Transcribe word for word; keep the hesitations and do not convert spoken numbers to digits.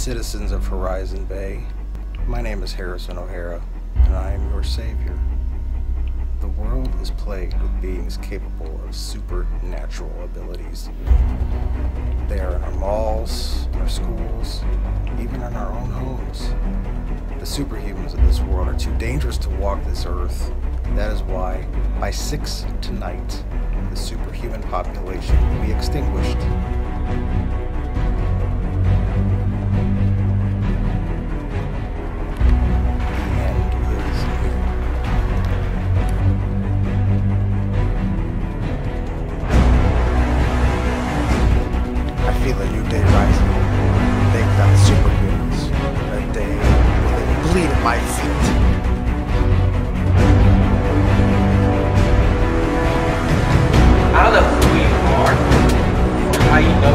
Citizens of Horizon Bay, my name is Harrison O'Hara, and I am your savior. The world is plagued with beings capable of supernatural abilities. They are in our malls, our schools, even in our own homes. The superhumans of this world are too dangerous to walk this earth. That is why, by six tonight, the superhuman population will be extinguished. Feel a new day rising. They've got superhumans. A day where they bleed at my feet. I don't know who you are or how you know